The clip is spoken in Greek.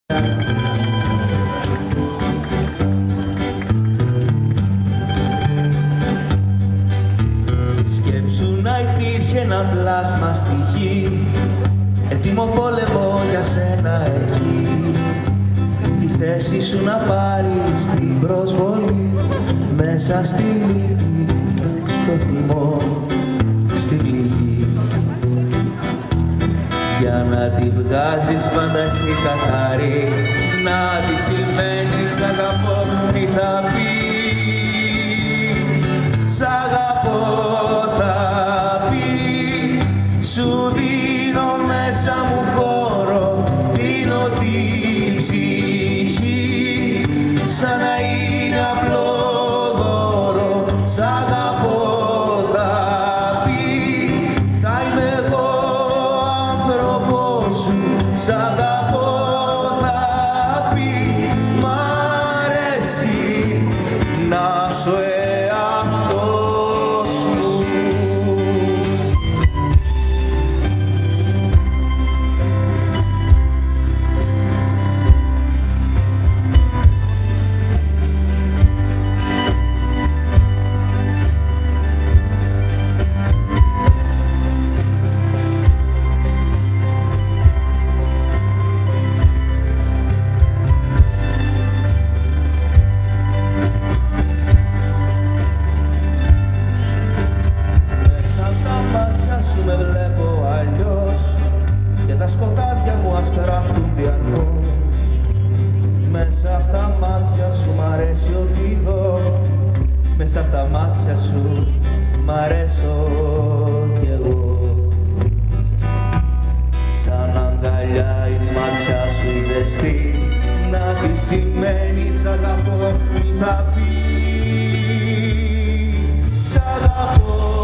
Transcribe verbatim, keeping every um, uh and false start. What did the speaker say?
Σκέψου να υπήρχε ένα πλάσμα στη γη, έτοιμο πόλεμο για σένα εκεί. Τη θέση σου να πάρεις την προσβολή, μέσα στη λύπη, στο θυμό, στη πληγή. Για να τη βγάζεις πάντα εσύ καθαρή, να τη σημαίνεις αγαπώ, τι θα πει. Σ' αγαπώ θα πει, σου δίνω μέσα μου χώρο, δίνω την ψυχή, σαν να είναι απλό δώρο. Σ' αγαπώ θα πει, θα είμαι εγώ άνθρωπος σου. Σ' αγαπώ θα πει, μ' αρέσει να σου εαυτός μου. Αστράφτουν διαρκώς. Μέσα απ' τα μάτια σου μ' αρέσει ό,τι δω, μέσα απ' τα μάτια σου μ' αρέσω κι εγώ. Σαν αγκαλιά η μάτια σου η ζεστή, να τη σημαίνει σ' αγαπώ, τι θα πει. Σ' αγαπώ